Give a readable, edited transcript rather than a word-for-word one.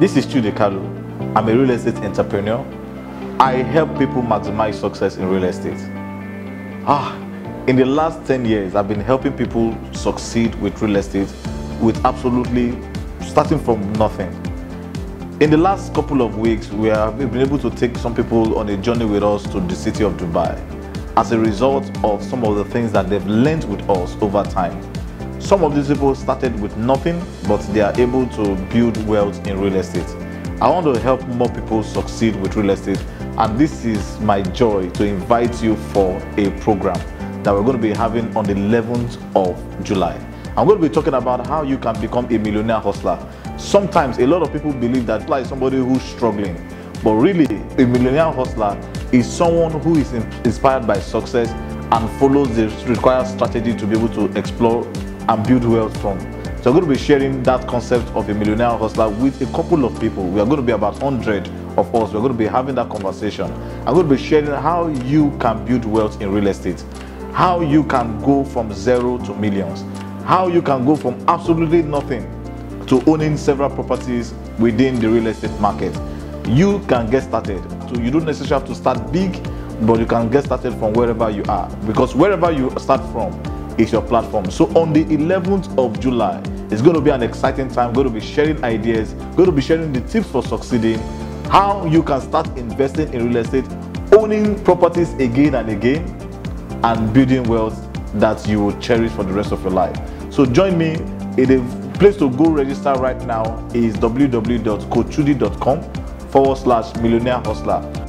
This is Chudi. I'm a real estate entrepreneur. I help people maximize success in real estate. In the last 10 years, I've been helping people succeed with real estate with absolutely starting from nothing. In the last couple of weeks, we have been able to take some people on a journey with us to the city of Dubai as a result of some of the things that they've learned with us over time. Some of these people started with nothing, but they are able to build wealth in real estate. I want to help more people succeed with real estate, and this is my joy to invite you for a program that we're going to be having on the 11th of July. I'm going to be talking about how you can become a millionaire hustler. Sometimes a lot of people believe that like somebody who's struggling, but really a millionaire hustler is someone who is inspired by success and follows the required strategy to be able to explore and build wealth from. So I'm going to be sharing that concept of a millionaire hustler with a couple of people. We are going to be about 100 of us. We're going to be having that conversation. I'm going to be sharing how you can build wealth in real estate, how you can go from zero to millions, how you can go from absolutely nothing to owning several properties within the real estate market. You can get started. So you don't necessarily have to start big, but you can get started from wherever you are, because wherever you start from is your platform. So on the 11th of July, it's going to be an exciting time. Going to be sharing ideas, going to be sharing the tips for succeeding, how you can start investing in real estate, owning properties again and again, and building wealth that you will cherish for the rest of your life. So join me. The place to go register right now is www.coachudi.com/millionaire hustler.